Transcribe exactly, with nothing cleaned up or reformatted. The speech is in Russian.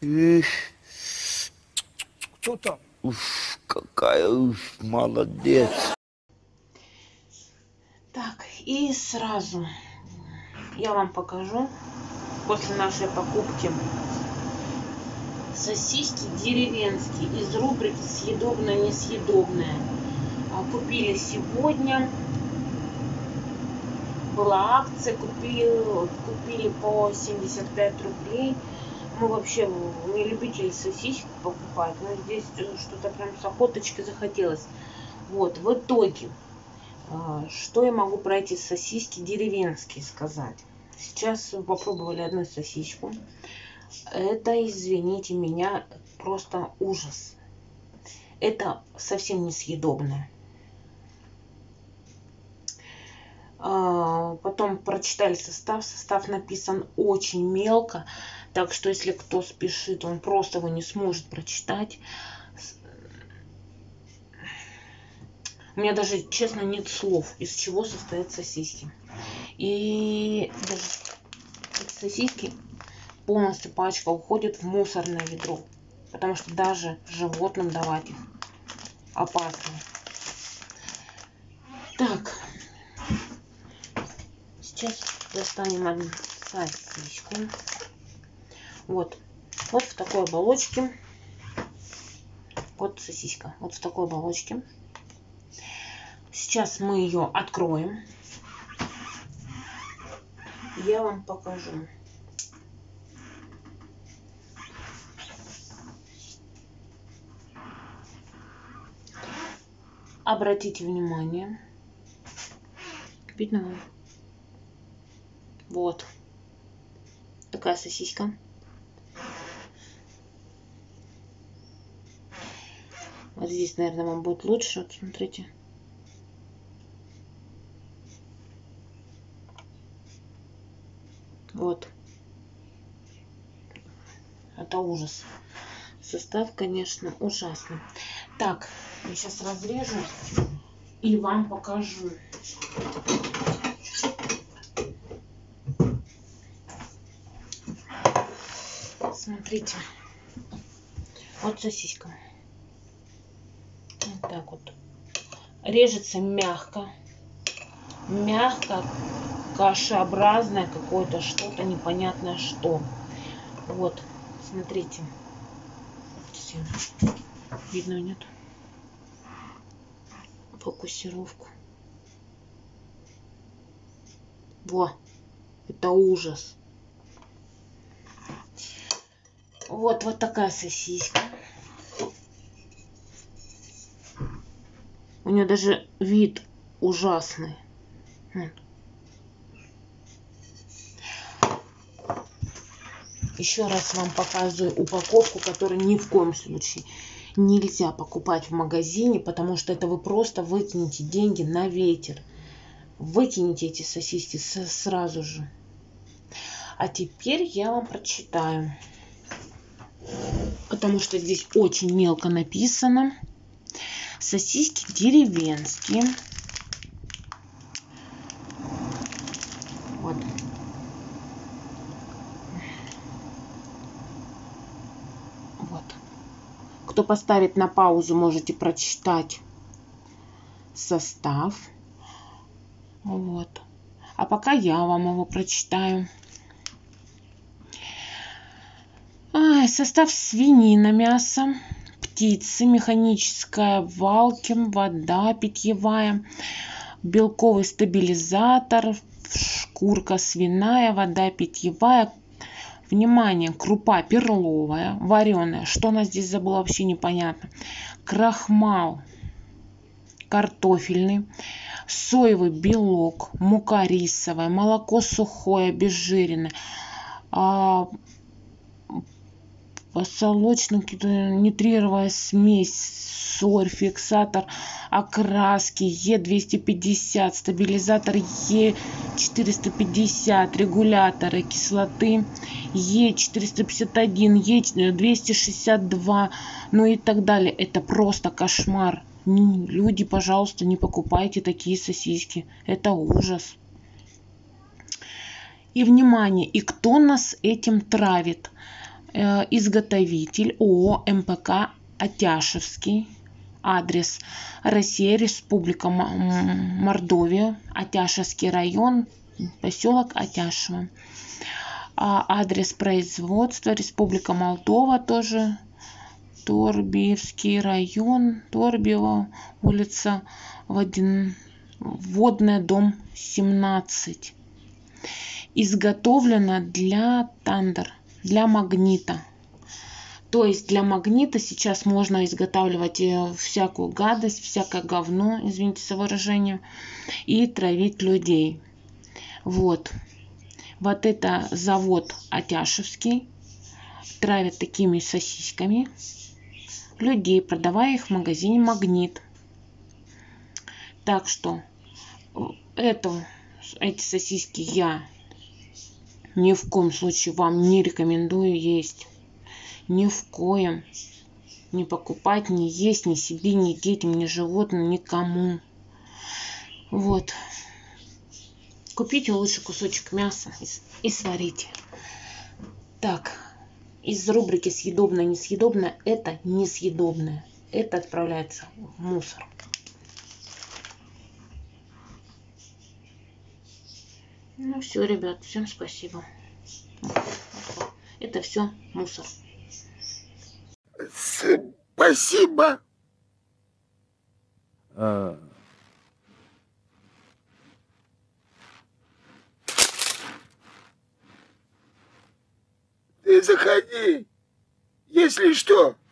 Эх, кто там? Уф, какая уф, молодец. Так, и сразу я вам покажу после нашей покупки сосиски деревенские из рубрики съедобное-несъедобное. Купили сегодня. Была акция, купили, купили по семьдесят пять рублей. Мы вообще не любители сосисок покупать, но здесь что-то прям с охоточки захотелось. Вот, в итоге, что я могу про эти сосиски деревенские сказать? Сейчас попробовали одну сосиску. Это, извините меня, просто ужас. Это совсем несъедобное. Потом прочитали состав. Состав написан очень мелко, так что если кто спешит, он просто его не сможет прочитать. У меня даже, честно, нет слов, из чего состоят сосиски. И даже эти сосиски, полностью пачка уходит в мусорное ведро, потому что даже животным давать их опасно. Так. Сейчас достанем одну сосиску. Вот. Вот в такой оболочке. Вот сосиска. Вот в такой оболочке. Сейчас мы ее откроем. Я вам покажу. Обратите внимание. Видно вам? Вот. Такая сосиска. Вот здесь, наверное, вам будет лучше. Вот смотрите. Вот. Это ужас. Состав, конечно, ужасный. Так, я сейчас разрежу и вам покажу. Смотрите, вот сосиска. Вот так вот. Режется мягко. Мягко, кашеобразное какое-то, что-то непонятное что. Вот, смотрите. Видно, нет? Фокусировку. Во, это ужас. Вот, вот такая сосиска. У нее даже вид ужасный. Вот. Еще раз вам показываю упаковку, которую ни в коем случае нельзя покупать в магазине, потому что это вы просто выкинете деньги на ветер. Выкинете эти сосиски сразу же. А теперь я вам прочитаю. Потому что здесь очень мелко написано. Сосиски деревенские. Вот. Вот. Кто поставит на паузу, можете прочитать состав. Вот. А пока я вам его прочитаю. А, состав: свинина, мясо, птицы, механическая валки, вода питьевая, белковый стабилизатор, шкурка свиная, вода питьевая. Внимание, крупа перловая, вареная. Что она здесь забыла, вообще непонятно. Крахмал картофельный, соевый белок, мука рисовая, молоко сухое, обезжиренное, а, посолочно-нитрировая смесь, соль, фиксатор окраски, Е двести пятьдесят, стабилизатор Е четыреста пятьдесят, регуляторы кислоты Е четыреста пятьдесят один, Е двести шестьдесят два, ну и так далее. Это просто кошмар. Люди, пожалуйста, не покупайте такие сосиски. Это ужас. И внимание, и кто нас этим травит? Э, изготовитель ООО МПК Атяшевский. Адрес: Россия, Республика Мордовия, Атяшевский район, поселок Атяшево. А адрес производства: Республика Молдова, тоже Торбиевский район, Торбиево, улица Водная, дом семнадцать. Изготовлено для тандер, для магнита. То есть для магнита сейчас можно изготавливать всякую гадость, всякое говно, извините за выражение, и травить людей. Вот. Вот это завод Атяшевский. Травят такими сосисками людей, продавая их в магазине «Магнит». Так что это, эти сосиски я ни в коем случае вам не рекомендую есть. Ни в коем. Не покупать, не есть ни себе, ни детям, ни животным, никому. Вот. Купите лучше кусочек мяса и, и сварите. Так. Из рубрики съедобное, несъедобное, это несъедобное. Это отправляется в мусор. Ну все, ребят, всем спасибо. Это все мусор. Спасибо. А. Ты заходи, если что.